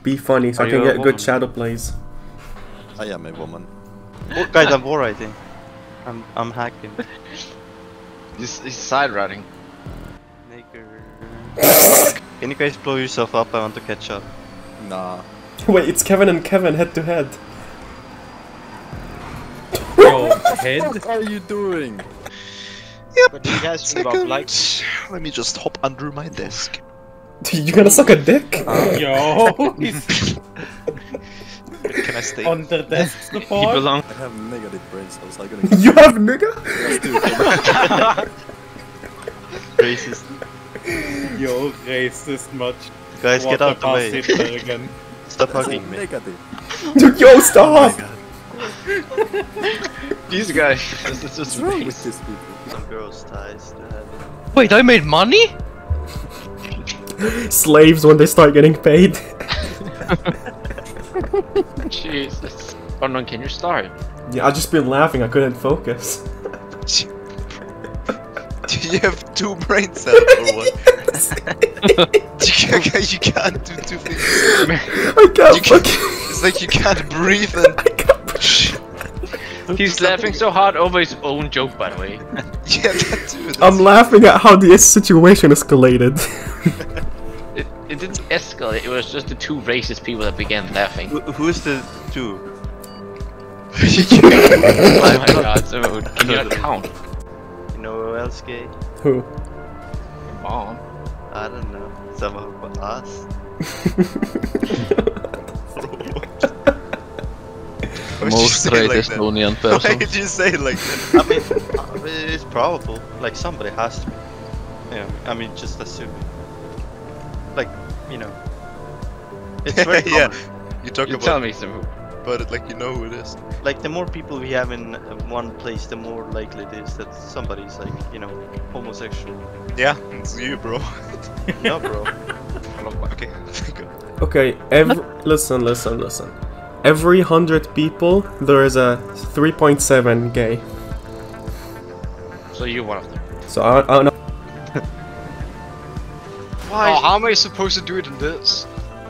Be funny so I can get good shadow plays. I am a woman. Oh, guys, I'm war writing. I'm hacking. He's side routing. Can you guys blow yourself up? I want to catch up. Nah. Wait, it's Kevin and Kevin head to head. Bro, head? What are you doing? But do you guys think about like? Let me just hop under my desk. You gonna suck a dick? Yo, he's Can I stay? on the desk You support. belong. I have negative brain cells. I'm gonna. You have nigga? Let's do it. Racist. Yo, racist much. Guys, get out the way. Hitler again. Stop That's hugging me. negative. Yo, stop! These guys. This is just What's wrong with these people? Some girls' ties to heaven. Wait, I made money? Slaves when they start getting paid. Jesus. Oh no, can you start? Yeah, I've just been laughing, I couldn't focus. Do you have 2 brain cells or what? You can't do 2 things. I can't fucking... It's like you can't breathe and. I can't... He's laughing so hard over his own joke, by the way. Yeah, that too. I'm laughing at how the situation escalated. It didn't escalate, it was just the two racist people that began laughing. Who's the 2? Oh my god, so can you not count? You know who else gay? Who? Mom. I don't know. Some of us. Most great Estonian person. Why did you say it like that? I mean, it's probable. Like, somebody has to be. Yeah, I mean, just assuming. Like, you know. It's very Yeah, common. you talk You about tell me some. it like you know who it is. Like, the more people we have in one place, the more likely it is that somebody's, like, you know, homosexual. Yeah, it's you, bro. No, bro. Okay, go. Okay, listen. Every 100 people, there is a 3.7 gay. So you're one of them. So I don't know. Why? Oh, how am I supposed to do it in this?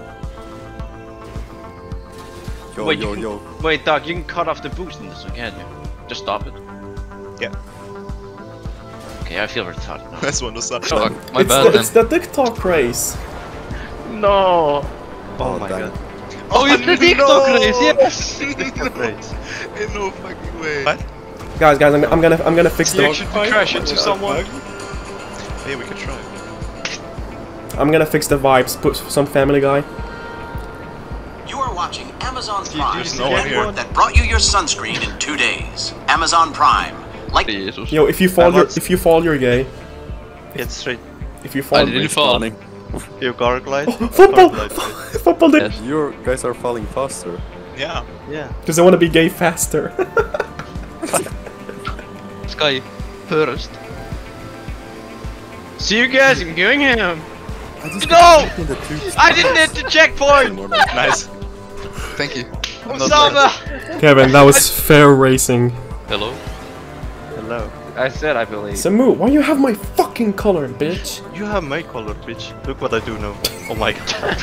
Yo, Wait, yo. Wait, Doc, you can cut off the boost in this one, can't you? Just stop it. Yeah. Okay, I feel retarded now. This one was not. Fuck, my bad then. It's the TikTok race. No! Oh my god. Oh, it's the TikTok race, yes! Race. In no fucking way. What? Guys, I'm gonna fix the. Should we crash into someone? Hey, we could try. I'm gonna fix the vibes. Put some Family Guy. You are watching Amazon Prime, There's no one here. that brought you your sunscreen in 2 days. Amazon Prime, like Jesus. Yo, if you fall, you're gay. Get straight. If you fall, I didn't fall. You gargle. football, football did. Yes. You guys are falling faster. Yeah. Yeah. Because I want to be gay faster. Sky first. See you guys, I'm going home. No! I didn't hit the checkpoint! Nice. Thank you. Osama! Kevin, that was fair racing. Hello. Hello. I said I believe. Samu, why you have my fucking color, bitch? You have my color, bitch. Look what I do now. Oh my god.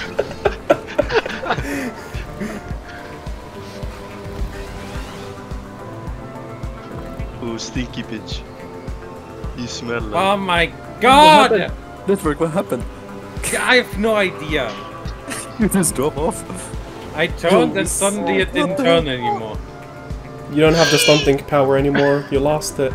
Ooh, stinky bitch. You smell like... Oh my god! Network, what happened? I have no idea. You just drop off. I turned and suddenly it didn't turn anymore. You don't have the stunting power anymore. You lost it.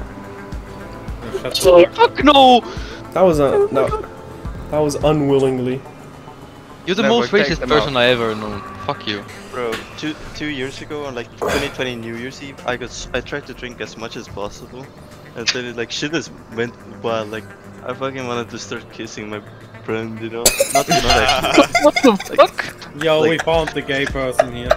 Fuck no! That was that was unwillingly. You're the Never most take racist them person I ever known. Fuck you. Bro, two years ago on like 2020 New Year's Eve, I tried to drink as much as possible, and then it, like shit just went wild. Like I fucking wanted to start kissing my friend, you know? Not actually. What the fuck? Yo, Like- we found the gay person here.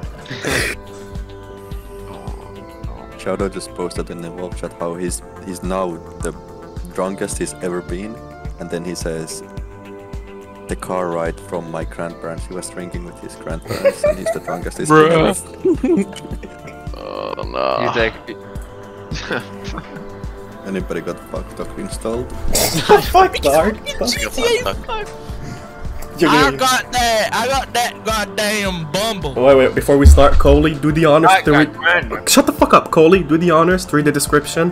Shadow just posted in the Wolf chat how he's now the drunkest he's ever been, and then he says the car ride from my grandparents. He was drinking with his grandparents, and he's the drunkest he's ever. Oh no. You take. Anybody got fucked up installed? Fuck, dog. You're I gonna... got that goddamn bumble. Wait, before we start, Coley, do the honors I to got read... random. Shut the fuck up, Coley, do the honors to read the description.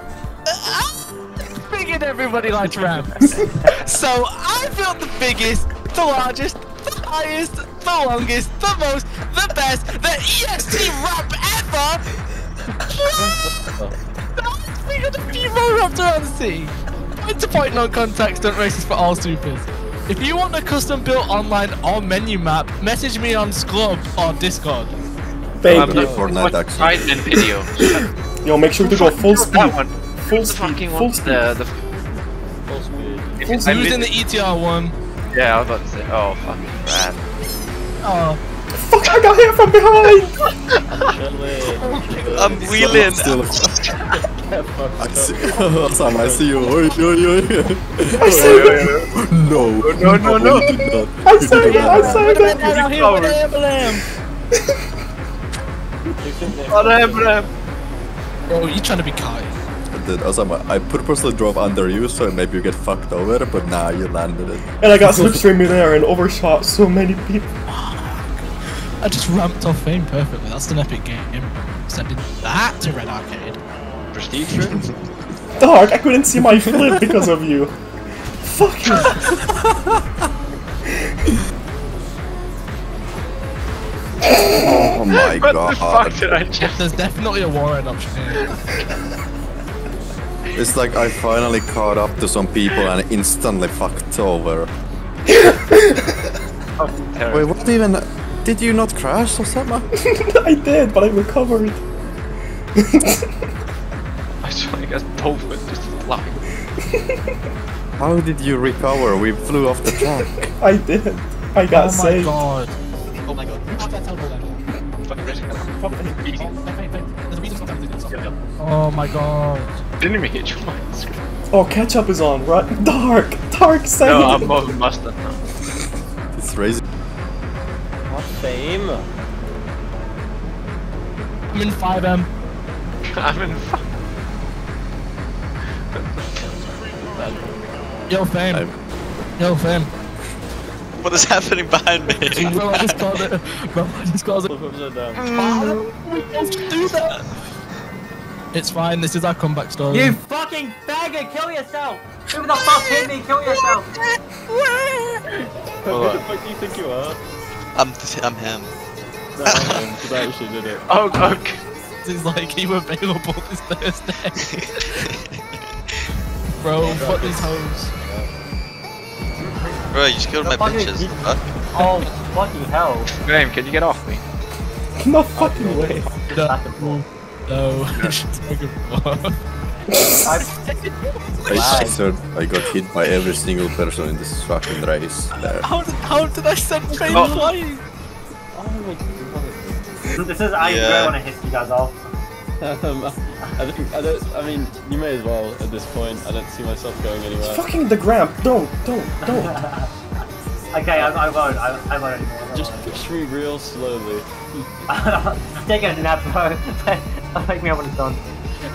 Figured everybody likes ramps. So I built the biggest, the largest, the highest, the longest, the most, the best, the EST ramp ever. We got the Fevo wrapped around the sea. Point to point, no contact, stunt races for all supers. If you want a custom built online or menu map, message me on Sclub or Discord. Thank you. Fortnite actually. Right in video. Yo, make sure to go full speed. That one. Full The speed, fucking full one. speed. The Who's in the ETR one? Yeah, I was about to say. Oh, fucking bad. Oh. Fuck, I got hit from behind! I'm wheeling. Still. Sam, I see you. Oi, oi, oi. I saved it! No. No. I saved it! I saved it! Bro, you trying to be kind. Osama, I purposely drove under you so maybe you get fucked over, but nah, you landed it. And I got slipstream midair and overshot so many people. I just ramped off fame perfectly. That's an epic game. Sending that to Red Arcade. Prestige room? Dark, I couldn't see my flip because of you. Fuck you. Oh my What god. the fuck did I just... There's definitely a Warhead option here. It's like I finally caught up to some people and instantly fucked over. Wait, what even... Did you not crash or something? I did, but I recovered. I swear I guess both were just flying. How did you recover? We flew off the track. I did. I got saved. God. Oh my god. Oh my god. Didn't even hit your mind screen. Oh, ketchup is on, right? Dark, save No, me. I'm more mustard now. It's crazy. Fame. I'm in 5M. I'm in Yo, fame. I'm- Yo, fame. What is happening behind me? Bro, I just called it. Bro, I just called it. Both of them down. We both do that. It's fine. This is our comeback story. You fucking faggot! Kill yourself! Who the fuck hit me? Kill yourself! Who the fuck do you think you are? I'm him. No, because I actually did it. Oh, God. He's like, you available this Thursday. Bro, fuck these hoes. Bro, you just killed my fuck is bitches. he- Huh? Oh, fucking hell. Graham, can you get off me? No fucking way. Back and forth. No, it's fucking fun. I said I got hit by every single person in this fucking race there. How did I send fame Oh. flying? This is I Yeah. really want to hiss you guys off. I mean, you may as well at this point. I don't see myself going anywhere. Fucking the Gramp. Don't. Okay, I won't. I won't anymore. Just push me real slowly. Take a nap, bro. That'll make me up when it's done.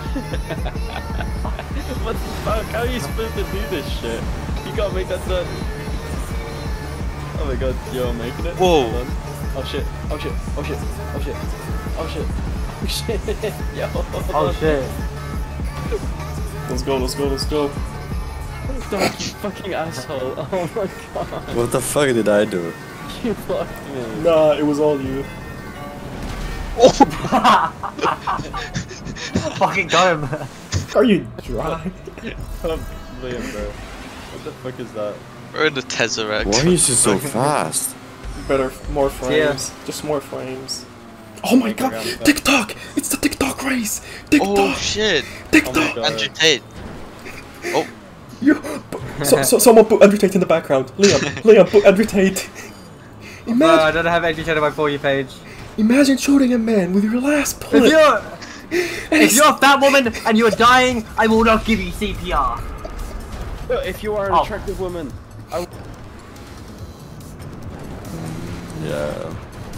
What the fuck? How are you supposed to do this shit? You gotta make that done. Oh my god, you're making it? Whoa. Hold on. Oh shit, oh shit, oh shit, oh shit, oh shit, oh shit. Yo, hold Oh on. shit. Let's go. Don't, you fucking asshole. Oh my god. What the fuck did I do? You fucked me. Nah, it was all you. Fucking go him. Are you dry? Liam, bro. What the fuck is that? We're in the Tesseract. Why is he so fast? Better, more frames. Just more frames. Oh my god! TikTok! It's the TikTok race! TikTok! Oh shit! TikTok! Oh my God. Andrew Tate. Oh. Someone put Andrew Tate in the background. Liam, put Andrew Tate. Bro, I Imagine, don't have Andrew Tate on my For You page. imagine shooting a man with your last If bullet. you're a fat woman and you're dying, I will not give you CPR. Well, if you are an Oh. attractive woman, I Yeah.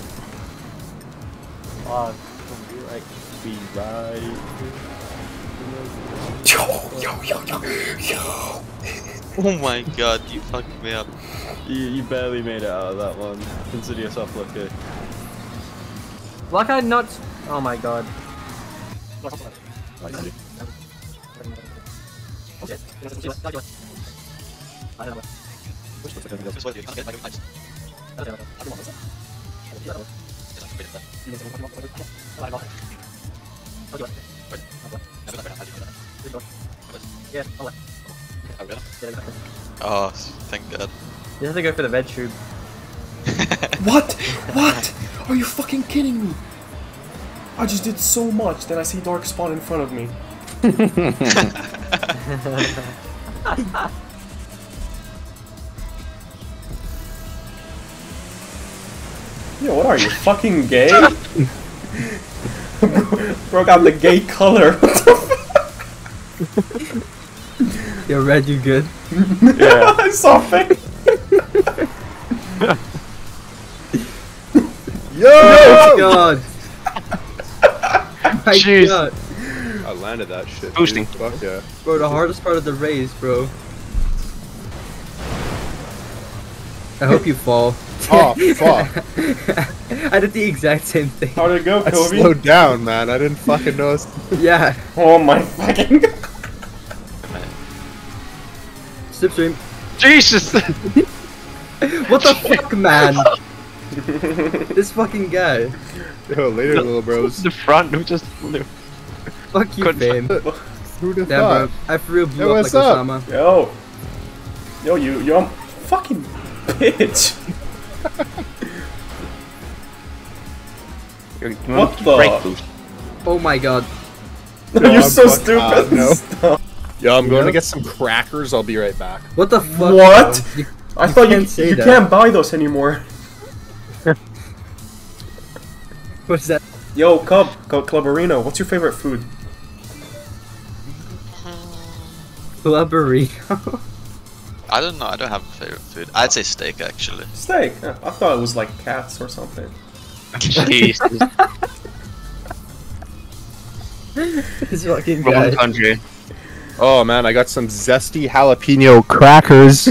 Oh, would like be right. Yo. Oh my god, you fucked me up. You barely made it out of that one. Consider yourself lucky. Why can I not? Oh my god. Oh, thank god. You have to go for the red tube. What? What? Are you fucking kidding me? I just did so much, then I see Dark spawn in front of me. Yo, what are you, fucking gay? Broke out the gay color. Yo, Red, you good? Yeah. I saw fake. Yo! Oh god! My Jeez. god. I landed that shit. Boosting. Dude. Fuck yeah. Bro, the hardest part of the race, bro. I hope you fall. Oh, fuck. I did the exact same thing. How did it go, I Kobe? slowed down, man. I didn't fucking notice. Yeah. Oh my fucking... Slipstream. Jesus! What the fuck, man? This fucking guy. Yo, later, little bros. The front who just flew. Fuck you, Couldn't- fame. Who'd have Damn, thought? bro. I for real blew Yo, up what's like up? Osama. Yo, you fucking bitch. What the? Break boost. Oh my god. You're I'm so fuck- stupid. no. Stop. Yo, I'm going Yeah? to get some crackers. I'll be right back. What the fuck? What? bro? I thought you can't say you that. can't buy those anymore. What's that? Yo, Clubberino, what's your favorite food? Clubberino. I don't know, I don't have a favorite food. I'd say steak actually. Steak. I thought it was like cats or something. Jesus. This fucking Wrong guy. country. Oh man, I got some zesty jalapeno crackers.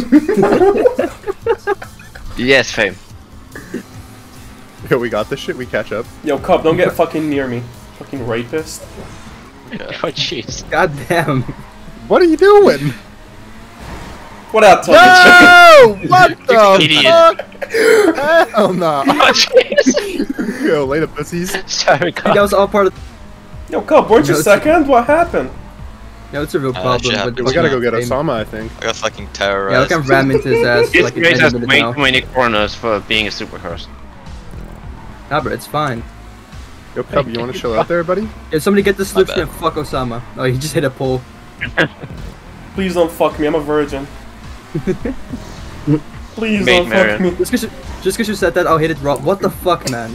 Yes, fame. Yo, we got this shit. We catch up. Yo, Cub, don't get fucking near me. Fucking rapist. Oh, jeez. God damn. What are you doing? What out, Tommy? No! What the Idiot. fuck? Hell no. Oh, jeez. Yo, later, pussies. Sorry, That God. was all part of. Yo, Cub, weren't you No, second? What happened? Yeah, it's a real actually problem. happened. But We gotta go get fame. Osama, I think. I got fucking Yeah, we terrorized. can ram into his ass This like in race 10 has minutes way now. too many corners for being a supercross. Nah, bro, it's fine. Yo, Cub, you wanna chill out there, buddy? Yeah, somebody get the My slipstream and fuck Osama. Oh, he just hit a pole. Please don't fuck me, I'm a virgin. Please Mate, don't fuck Marion. me. Just cause you said that, I'll hit it wrong. What the fuck, man?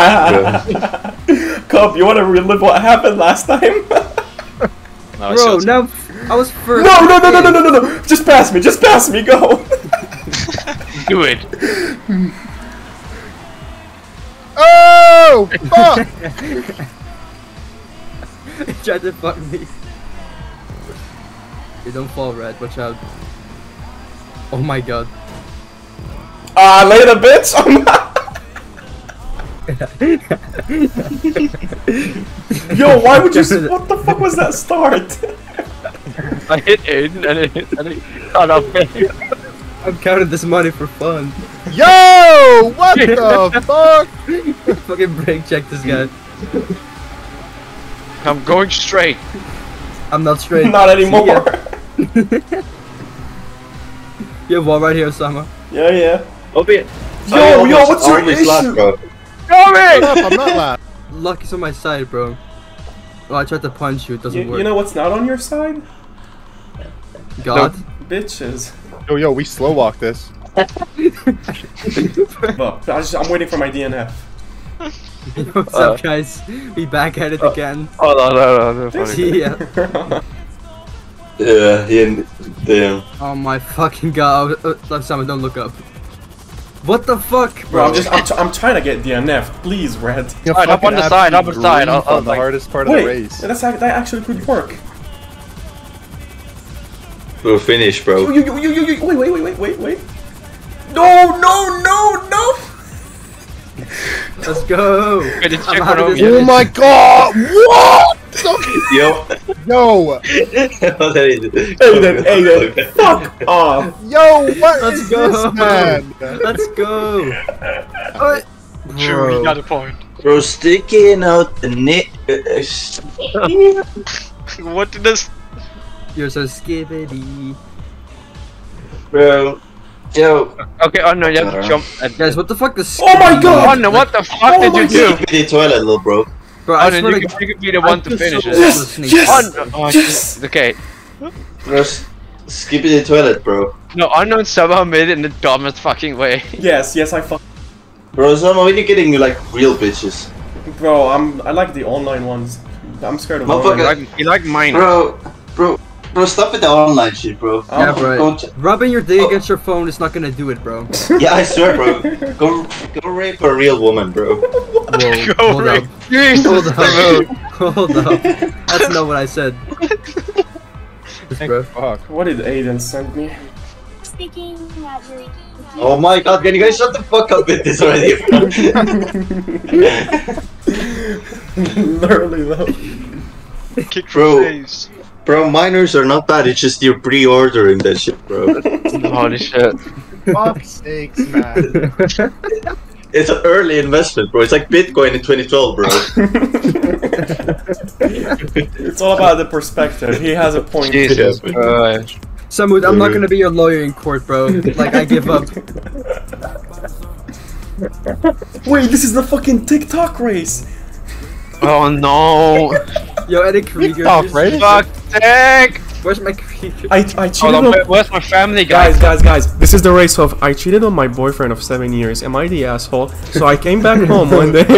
Cub, you wanna relive what happened last time? No, I Bro, shot now I was first. No! Just pass me, go! Do it. Oh! Fuck! He tried to fuck me. Hey, don't fall, Red. Watch out. Oh my god. Ah, later, bitch! Yo, why would you? What the fuck was that start? I hit Aiden and it cut off fame. I'm counting this money for fun. Yo! What the fuck? Fucking brake check this guy. I'm going straight. I'm not straight. Not anymore. See ya. You have wall right here, Osama. Yeah. Obi. Yo, what's your issue? I'm not laughing. Lucky's on my side, bro. Oh, I tried to punch you. It doesn't work. You know what's not on your side? God. Bitches. Yo, we slow walk this. Look, I'm waiting for my DNF. What's up, guys? We back at it again. Hold on. See ya. Yeah, damn. Oh my fucking god. Osama, don't look up. What the fuck, Bro, bro? I'm trying to get DNF. Please, Red. You Alright, up on the side, up on the side. I'll on the like... hardest part of Wait, the race. that actually could work. Bro, finish, bro. Wait. No. Let's go. I'm out of this Oh bitch. my god! What? Yo. Yo! Aiden, fuck off. Yo, what Let's is go. this, man? Let's go. True, you Bro. got a point. Bro, sticking out the neck. What did this? You're so skibbity. Bro. Yo. Okay, oh no, you have to jump. Guys, what the fuck? This. Oh my god! Oh no, what the fuck did you do? The toilet, little bro. Bro, Oh I no, swear you to could be the one to finish it. Yes! Oh, no. Oh, Yes! okay. Bro, skip the toilet, bro. No, unknown somehow made it in the dumbest fucking way. Yes, I fuck. Bro, somehow when you're getting like real bitches. Bro, I like the online ones. I'm scared of Motherfucker. online. You like mine. Bro, stop with the online shit, bro. Yeah, bro. Don't- Rubbing your dick against your phone is not gonna do it, bro. Yeah, I swear, bro. Go rape a real woman, bro. Whoa, Go hold rape. up. Jesus, Hold up. Samu. Hold up. That's not what I said. Bro. Fuck. What did Aiden send me? Speaking at your... Oh my god, can you guys shut the fuck up with this already? Literally though. Kick Bro. for face. Bro, minors are not bad, it's just you're pre-ordering that shit, bro. Holy shit. Fuck's sakes, man. It's an early investment, bro. It's like Bitcoin in 2012, bro. It's all about the perspective. He has a point. Jesus. Samud, I'm not gonna be your lawyer in court, bro. Like, I give up. Wait, this is the fucking TikTok race. Oh no. Yo, Eddie Krieger. TikTok, right? Fuck sake. Where's my Krieger? I cheated Hold on... on, where's my family, guys? Guys, this is the race of I cheated on my boyfriend of 7 years. Am I the asshole? So I came back home one day.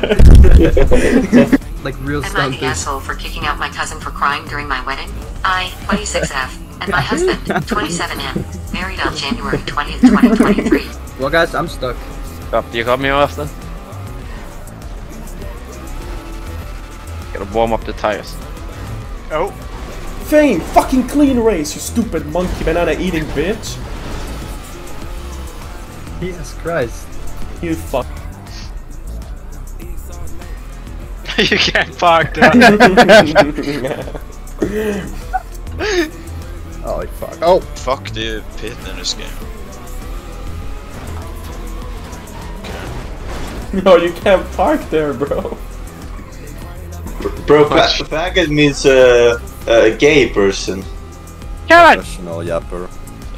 Like real Am I the stunters. asshole for kicking out my cousin for crying during my wedding? I, 26F, and my husband, 27M, married on January 20th, 2023. Well, guys, I'm stuck. Stop, do you cut me off then? Gotta warm up the tires. Oh. Fame, fucking clean race, you stupid monkey banana eating bitch. Jesus Christ. You fuck. You can't park there. Oh, fuck. Oh. Fuck the pit in this game. No, you can't park there, bro. Bro, faggot means a gay person. Professional yapper.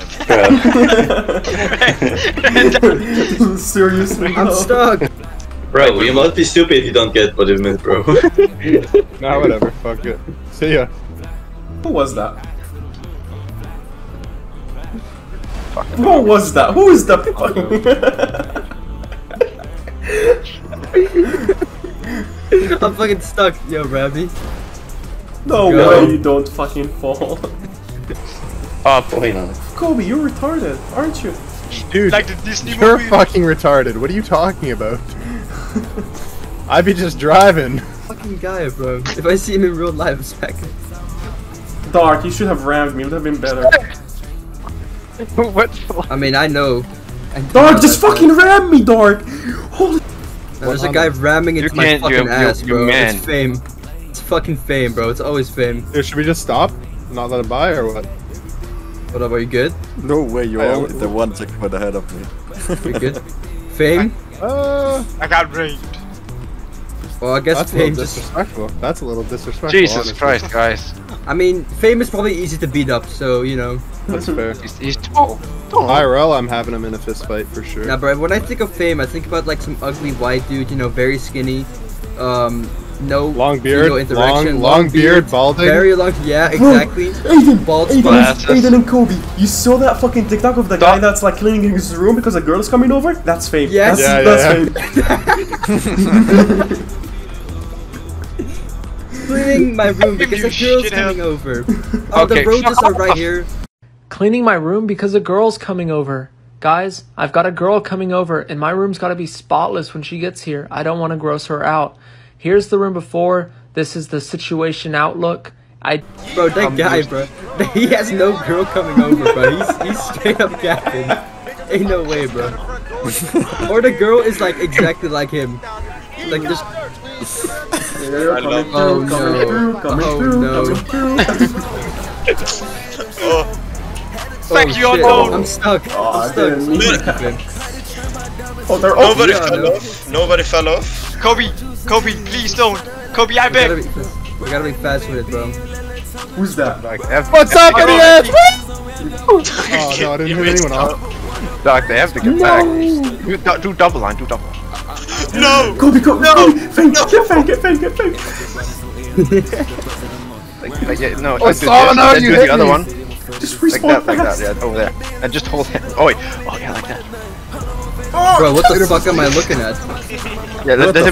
Seriously, I'm stuck. Bro, you must be stupid if you don't get what it meant, bro. Nah, whatever. Fuck it. See ya. Who was that? Who was that? Who is the I'm fucking stuck. Yo, Rabbi. No Go. way you don't fucking fall. Wait on it. Kobe, you're retarded, aren't you? Dude, Like the Disney you're movie. fucking retarded. What are you talking about? I'd be just driving. Fucking guy, bro. If I see him in real life, smack him. Dark, you should have rammed me, it would have been better. What? I mean, I know. Dark, just fucking ram me, Dark! Holy... There's a guy ramming into my can't- fucking you're- ass, you're bro. man. It's fame. It's fucking fame, bro. It's always fame. Dude, should we just stop? Not let him by or what? What up, are you good? No way, you're I- always the one second ahead of me. You good? Fame? I got raped. Well, I guess That's a fame little just... disrespectful. That's a little disrespectful. Jesus honestly. Christ, guys. I mean, fame is probably easy to beat up, so, you know. That's fair. He's tall. IRL, I'm having him in a fist fight for sure. Nah, bro, when I think of fame, I think about, like, some ugly white dude, you know, very skinny. No Long beard, female interaction. long beard, balding. Very long, yeah, exactly. Aiden, Bald Aiden, spot. Aiden and Kobe, you saw that fucking TikTok of the guy that's like cleaning his room because a girl is coming over? That's fame. Yes. That's fame. Cleaning my room because a girl's coming over. Oh, the roses are right here. Cleaning my room because a girl's coming over. Guys, I've got a girl coming over and my room's got to be spotless when she gets here. I don't want to gross her out. Here's the room before. This is the situation outlook. Bro, that guy, bro. He has no girl coming over, bro. He's straight up capping. Ain't no way, bro. Or the girl is like exactly like him. Like just. Oh no. Thank you, shit. unknown. I'm stuck. I'm stuck. Oh, they're Nobody fell off. Nobody fell off. Kobe, please don't. Kobe, I beg. We gotta be fast with it, bro. Who's that? What's up, idiots? Oh no, I didn't hit anyone off. Doc, they have to get back. Do double line, do double line. No! Kobe, no! Fake it. Like, no, Oh, no, you do hit the other me. one. Just respawn Like that, yeah, over there. And just hold it. Oh, wait. Oh, yeah, like that. Bro, what the fuck am I looking at? Yeah, let him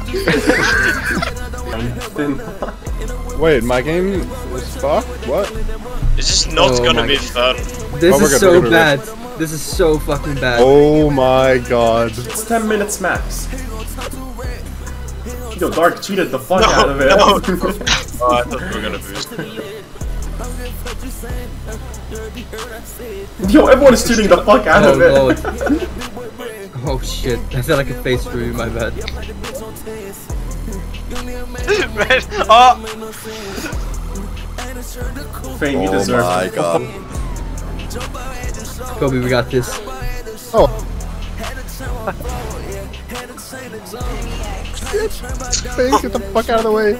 go. Wait, my game is fucked? What? It's just not gonna be fun. This is so bad. This is so fucking bad. Oh my god. It's 10 minutes max. Yo, Dark cheated the fuck out of it. Oh, I thought we were gonna boost. Yo, everyone is cheating the fuck out of it. Lord. Oh shit, I felt like a face through you, my bad. Red. Oh! Fame, you deserve my god. Kobe, we got this. Oh. Fake, get the fuck out of the way.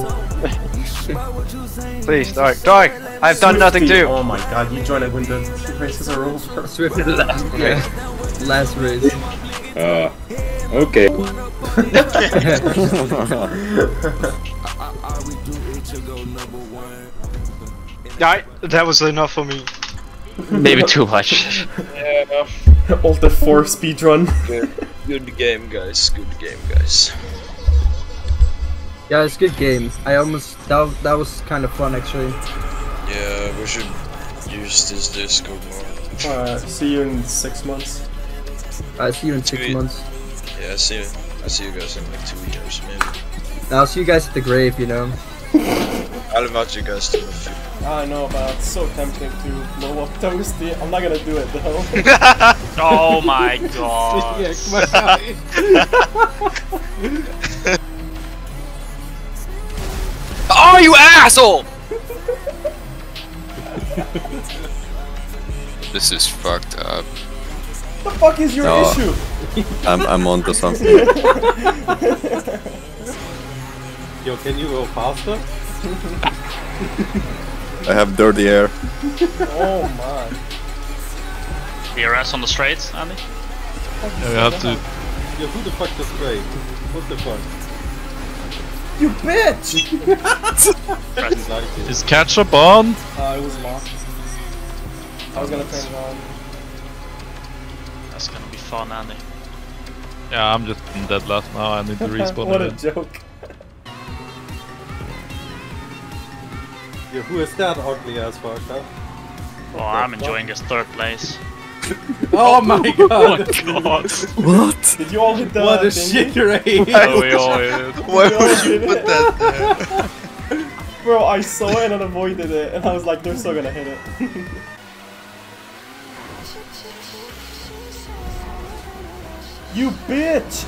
Please, Dark, I've done nothing too. Oh my god, you joined it when the races are over. Swift, yeah. Last race. Okay. That was enough for me. Maybe too much. Yeah. Alt F4 speedrun. Good game, guys. Good game, guys. Yeah, it's a good game. I almost that was kind of fun actually. Yeah, we should use this Discord more. See you in 6 months. I see you in 6 months. Yeah, I see you guys in like 2 years, maybe. I'll see you guys at the grave, you know. I'll invite you guys to a few. I know, but it's so tempting to blow up Toasty. I'm not gonna do it though. Oh my god. Oh, you asshole! This is fucked up. What the fuck is your issue? I'm onto something. Yo, can you go faster? I have dirty air. Oh my. BRS on the straights, Andy? Yeah, we have to. Yo, who the fuck just straight? What the fuck? You bitch! Like Is ketchup on? It was locked. I was gonna turn it on. That's gonna be fun, Andy. Yeah, I'm just in dead last now. I need to respawn What a again. joke. Yo, who is that ugly ass fuck, huh? Oh, I'm enjoying this third place. Oh my god! Oh my god! What? Did you all hit the What a thingy? shit raid! Oh, we all hit it. Why would you put that there? Bro, I saw it and avoided it, and I was like, they're still gonna hit it. You bitch!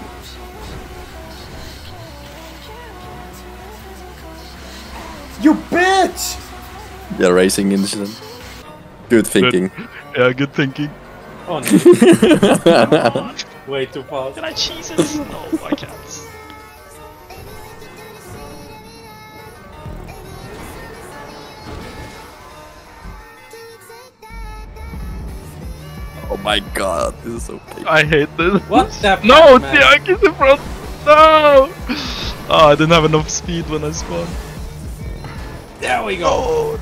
You bitch! Yeah, racing incident. Good thinking. Yeah, good thinking. Oh no. Way too fast. Can I cheese it? No, I can't. Oh my god, this is so painful. I hate this. What the No, fuck, man? Tiak is in front. No! Oh, I didn't have enough speed when I spawned. There we go! Oh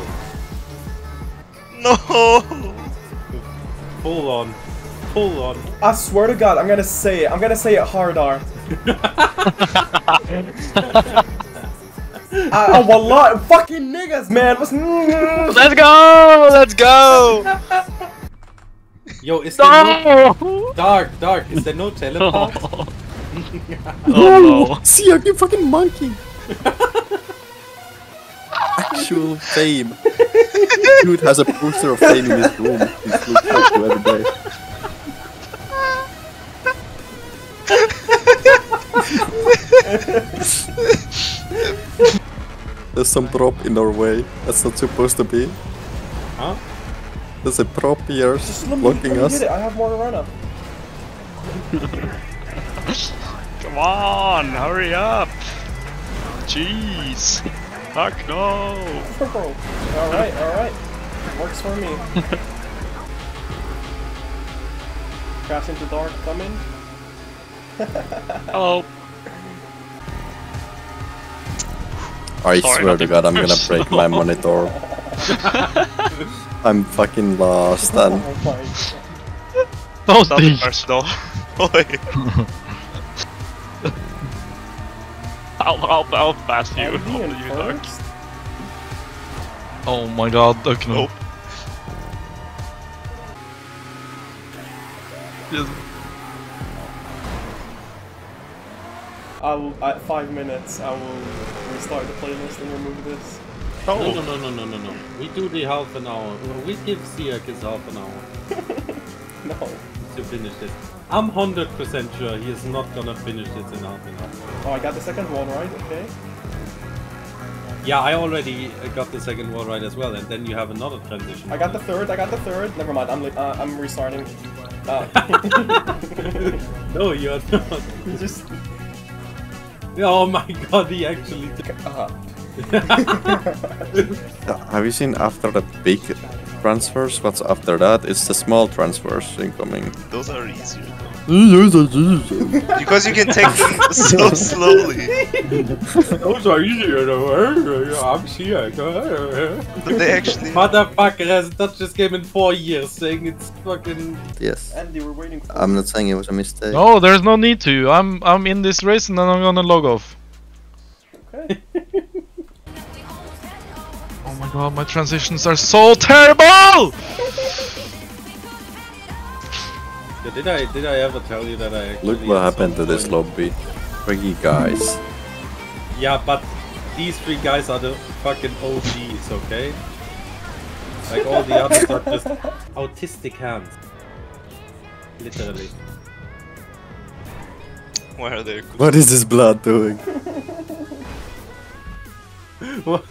no! No! Pull on. Pull on. I swear to God, I'm gonna say it. I'm gonna say it hard R. Oh, wallah, fucking niggas, man. Let's go! Let's go! Yo, is there no... Dark, is there no teleport? Oh no. Tiak, you fucking monkey! actual fame. Dude has a poster of fame in his room. He's looked up to every day. There's some prop in our way. That's not supposed to be. Huh? There's a prop here blocking us. Get it. I have more to run up. Come on, hurry up! Jeez! Fuck no! Alright, alright. Works for me. Crash into dark, coming. Hello. I Sorry, swear to God, I'm gonna break my monitor. I'm fucking lost and... Don't be personal. I'll pass you. Oh my god, okay. Nope. Yes. I will, at 5 minutes, I will restart the playlist and remove this. Oh. No. We do the half an hour. We give Siakis half an hour. No. To finish it. I'm 100% sure he is not gonna finish this in half an hour. Oh, I got the second one right, okay. Yeah, I already got the second one right as well, and then you have another transition. I got the third. Never mind, I'm restarting. No, you're not. You just... Oh my god, he actually Have you seen after the big transfers? What's after that? It's the small transfers incoming. Those are easier though. Because you can take them so slowly. Those are easier though. I'm Siak. But they actually... Motherfucker hasn't touched this game in 4 years, saying it's fucking... Yes. Andy, we're waiting for I'm not saying it was a mistake. No, there's no need to. I'm in this race and then I'm gonna log off. Okay. Oh my god, my transitions are so terrible! Did I ever tell you that I actually... Look what happened to this lobby. 3 guys. Yeah, but these 3 guys are the fucking OGs, okay? Like all the others are just autistic hands. Literally. Why are they? What is this blood doing? What?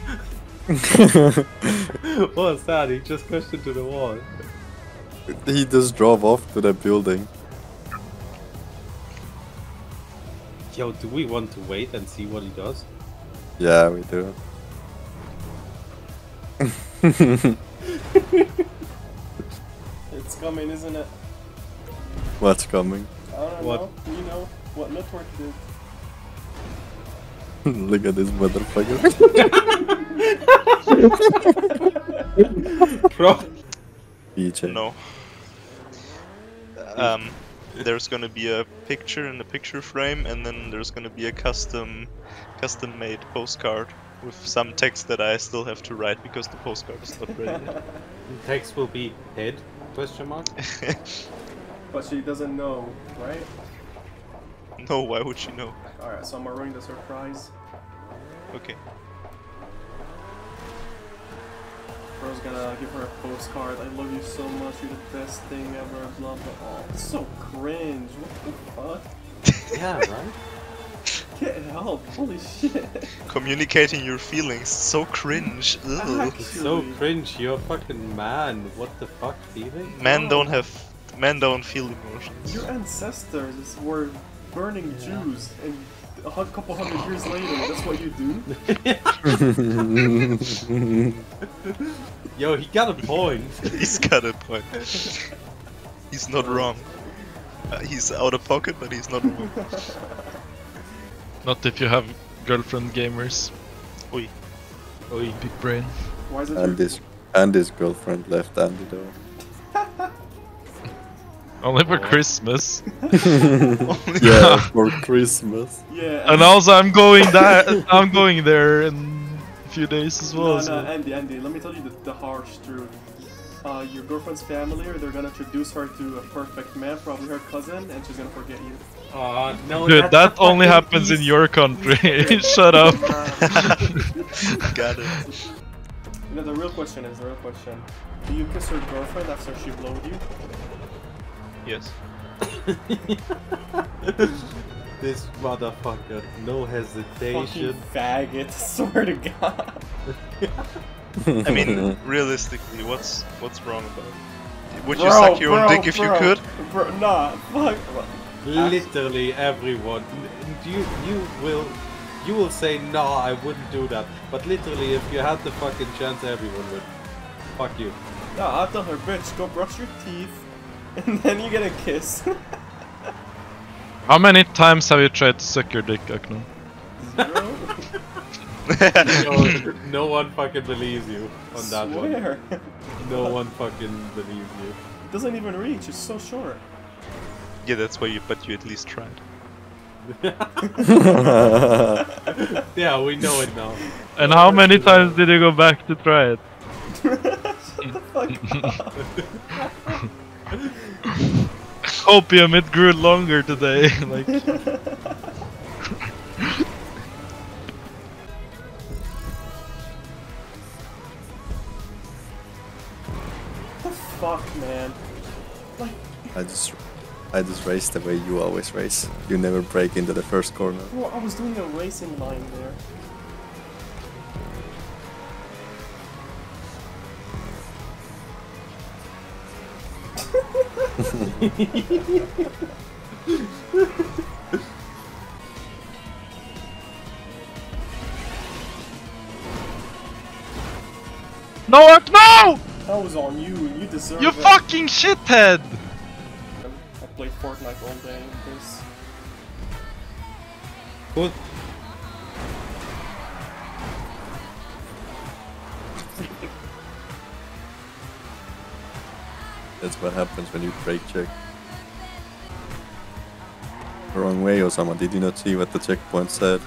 What was that? He just crashed into the wall. He just drove off to the building. Yo, do we want to wait and see what he does? Yeah, we do. It's coming, isn't it? What's coming? I don't know. You know what network did. Look at this motherfucker. Bro. BJ. No. There's gonna be a picture in the picture frame, and then there's gonna be a custom-made postcard with some text that I still have to write because the postcard is not ready yet. The text will be head? Question mark. But she doesn't know, right? No, why would she know? Alright, so I'm gonna ruin the surprise. Okay. Bro's gonna give her a postcard. I love you so much, you're the best thing ever, blah blah. Oh, it's so cringe. What the fuck? Yeah, right? Get help, holy shit. Communicating your feelings, so cringe. Ugh. It's so cringe, you're a fucking man. What the fuck, feeling? Men don't feel emotions. Your ancestors were burning Jews, and a couple hundred years later, that's what you do? Yo, he got a point. He's got a point. He's not wrong. He's out of pocket, but he's not wrong. Not if you have girlfriend gamers. Oi. Oi. Big brain. Why is it And his girlfriend left Andy though. Only for Christmas. Yeah, for Christmas. Yeah. And also I'm going there in a few days as well. No, so. Andy, let me tell you the harsh truth. Your girlfriend's family, or they're gonna introduce her to a perfect man, probably her cousin, and she's gonna forget you. No, dude, that only happens in your country. Shut up. Got it. No, the real question is, do you kiss your girlfriend after she blowed you? Yes. This motherfucker, no hesitation. Fucking faggot, swear to God. I mean, realistically, what's wrong about it? Would you suck your own dick if you could? Bro, nah, fuck. Literally everyone. You will say no, I wouldn't do that. But literally, if you had the fucking chance, everyone would. Fuck you. Nah, I'll tell her, bitch, go brush your teeth, and then you get a kiss. How many times have you tried to suck your dick, Akno? No one fucking believes you on that Swear. one. No one fucking believes you. It doesn't even reach, it's so short. Yeah, that's why you. But you at least tried. Yeah, we know it now. And how many times did you go back to try it? Shut the fuck up. Opium, it grew longer today. Like. What the fuck, man? Like, I just race the way you always race. You never break into the first corner. bro, I was doing a racing line there. No, no! That was on you, and you deserve You it. fucking shithead! I played Fortnite all day. This. What? That's what happens when you brake check. Wrong way, Osama. Did you not see what the checkpoint said?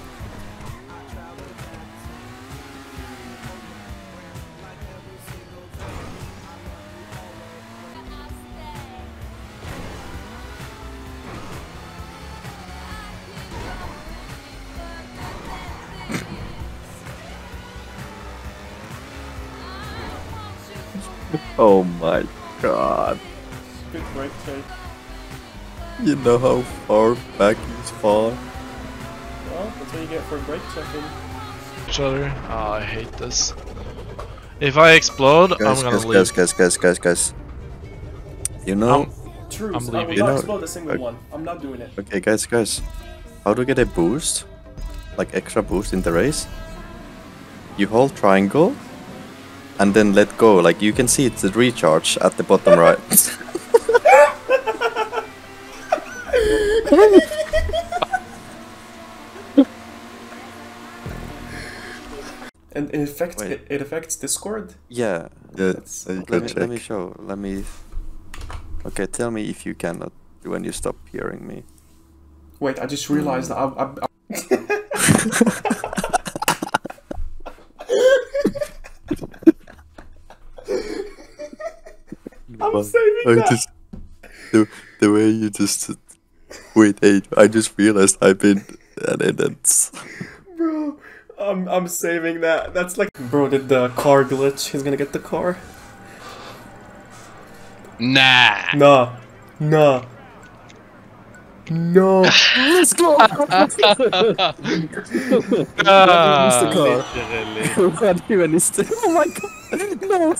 Oh my god. Good break check. You know how far back you spawn? Well, that's what you get for break checking. Each other. Oh, I hate this. If I explode, I'm gonna leave. Guys. You know... True, I'm I will leaving. not know- explode a single one. I'm not doing it. Okay, guys. How to get a boost? Like extra boost in the race? You hold triangle and then let go. Like you can see it's the recharge at the bottom right. And it affects Discord? Yeah. That's- Let me show. Okay, tell me if you cannot when you stop hearing me. Wait, I just realized that I'm saving that. Just, the way you just... Wait, I just realized I've been... And it's... Bro, I'm saving that. That's like... Bro did the car glitch. He's gonna get the car. Nah. Nah. No. Let's go! Oh my god! No!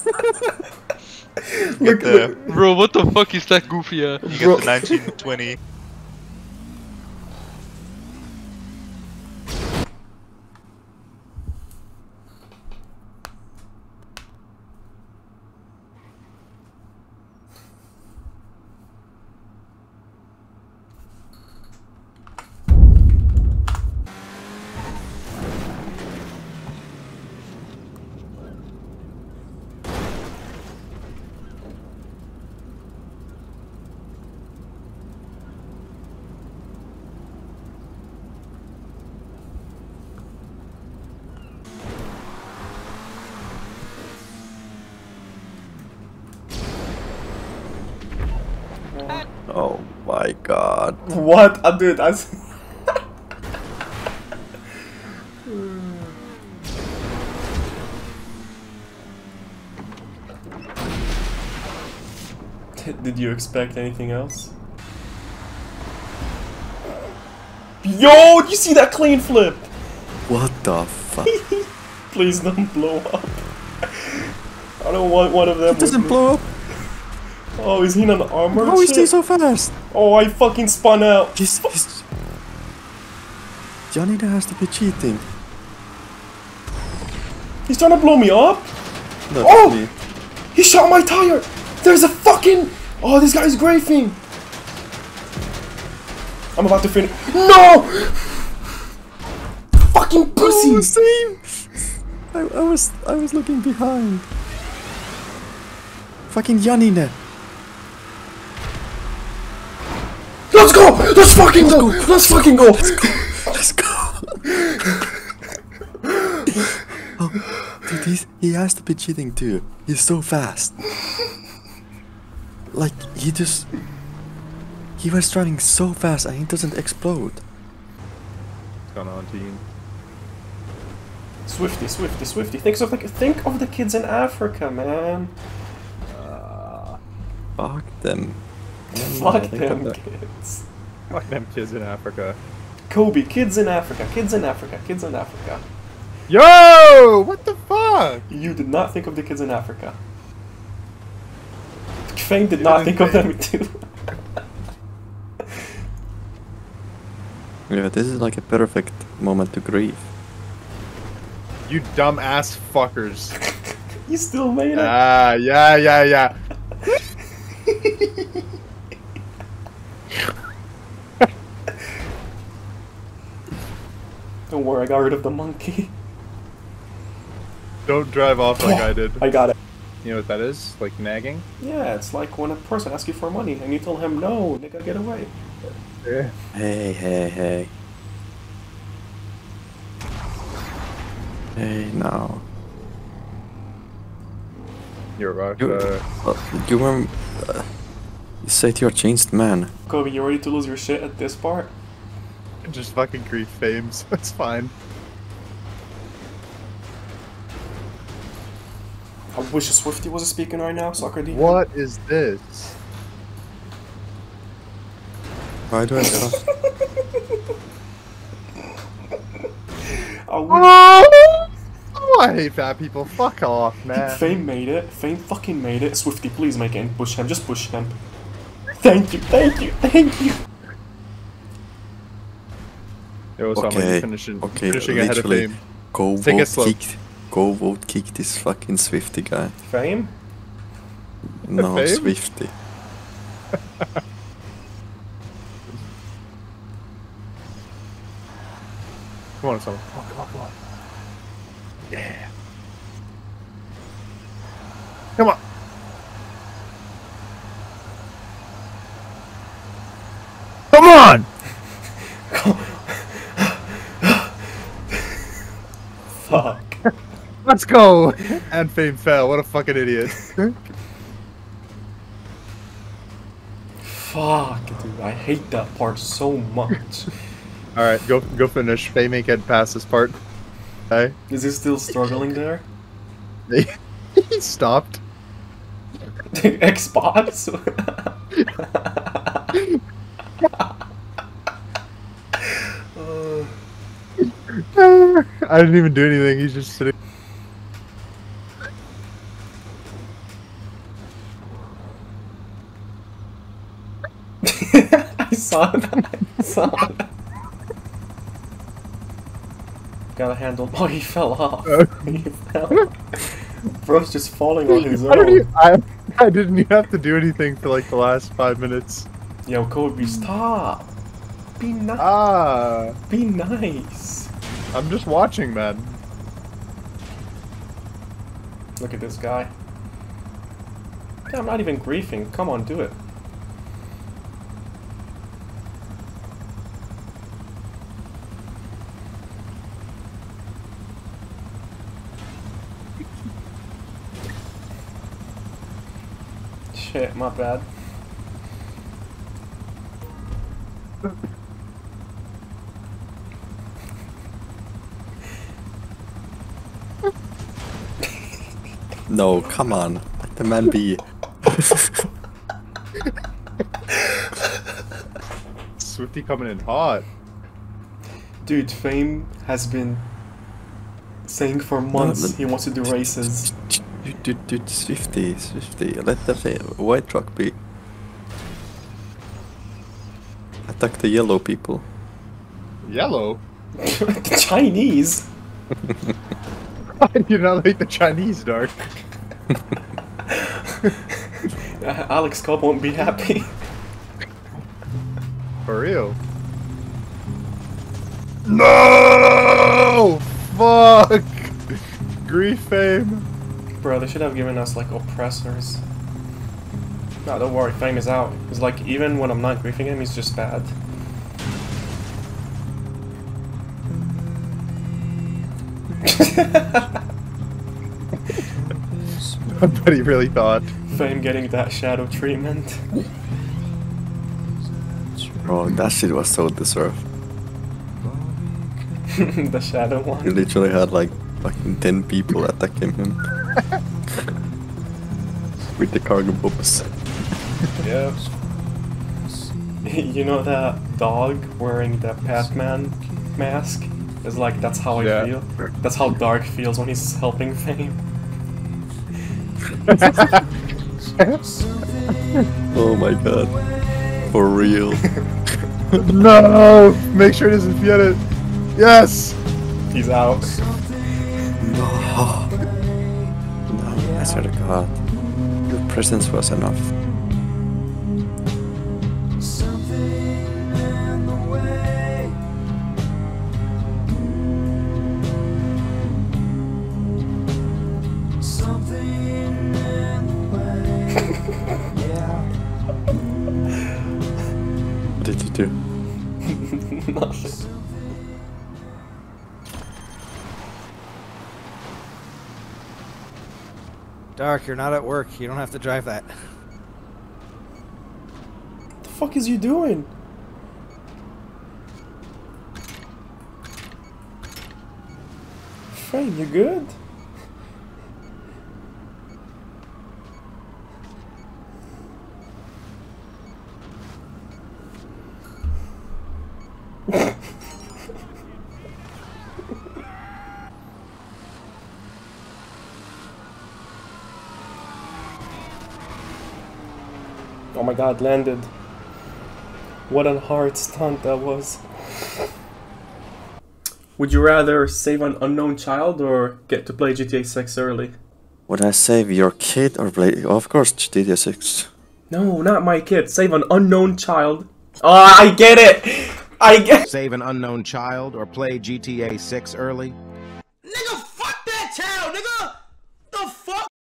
Look, Bro, what the fuck is that goofy? You get the 1920. Oh my god. What? Dude, Did you expect anything else? Yo, did you see that clean flip? What the fuck? Please don't blow up. I don't want one of them. It doesn't blow up. Oh, is he on armor? How is he so fast? Oh, I fucking spun out. Johnny has to be cheating. He's trying to blow me up. Not oh! me. He shot my tire. There's a fucking. Oh, this guy's grafing. I'm about to finish. No! Fucking pussy! Oh, same. I was looking behind. Fucking Janine. Let's go! Let's fucking go! Let's fucking go! Let's go! Oh, dude, he has to be cheating too. He's so fast. Like, he was driving so fast and he doesn't explode. What's going on, team? Swifty, Swifty, Swifty. Think of the kids in Africa, man. Fuck them. Fuck them kids. Fuck them kids in Africa. Kobe, kids in Africa, kids in Africa, kids in Africa. Yo! What the fuck? You did not think of the kids in Africa. Fang did not think of them too. Yeah, this is like a perfect moment to grieve. You dumb ass fuckers. You still made it. Ah, yeah. Don't worry, I got rid of the monkey. Don't drive off like I did. I got it. You know what that is? Like nagging? Yeah, it's like when a person asks you for money and you tell him no, nigga, get away. Yeah. Hey. Hey, now. You're right. You were. You said you're a changed man. Kobe, you ready to lose your shit at this part? Just fucking grief fame, so it's fine. I wish a Swifty was speaking right now, Soccer D. What is this? Why do I stop? Oh, I hate fat people. Fuck off, man. Fame made it. Fame fucking made it. Swifty, please make it and push him. Just push him. Thank you. Yo, Okay, finishing literally, ahead of Fame. Go Take it slow. Go vote kick this fucking Swifty guy. Fame? No, Fame? Swifty. Come on, someone. Come on. Yeah. Come on. Come on! Fuck. Let's go! And Fame fell. What a fucking idiot. Fuck, dude. I hate that part so much. Alright, go finish. Fame ain't get past this part. Okay. Is he still struggling there? He stopped. Xbox? I didn't even do anything, he's just sitting. I saw that. Gotta handle. Oh, he fell off. He fell. Bro's just falling on his own. I didn't even have to do anything for like the last 5 minutes. Yo, Kobe, stop. Be nice. Be nice. I'm just watching, man. Look at this guy. Yeah, I'm not even griefing. Come on, do it. Shit, my bad. No, come on. Let the man be. Swifty coming in hot. Dude, Fame has been saying for months he wants to do races. Dude, Swifty. Let the white truck be. Attack the yellow people. Yellow? The Chinese? I do not like the Chinese, Dark. Alex Cobb won't be happy. For real. No! Fuck! Grief Fame. Bro, they should have given us like oppressors. No, don't worry, Fame is out. It's like, even when I'm not griefing him, he's just bad. But he really thought. Fame getting that shadow treatment. Bro, that shit was so deserved. The shadow one. He literally had like fucking 10 people attacking him. With the cargo bombs. Yeah. You know that dog wearing the Pac-Man mask? It's like, that's how I feel. That's how Dark feels when he's helping Fame. Oh my god. For real. No! Make sure he doesn't get it. Yes! He's out. No, I swear to god. Your presence was enough. What did you do? Nothing. Dark, you're not at work. You don't have to drive that. What the fuck is you doing? Fame, you good? Oh my god, landed. What a hard stunt that was. Would you rather save an unknown child or get to play GTA 6 early? Would I save your kid or play? Of course, GTA 6. No, not my kid. Save an unknown child. Oh, I get it! I get Save an unknown child or play GTA 6 early? Nigga, fuck that child, nigga! The fuck?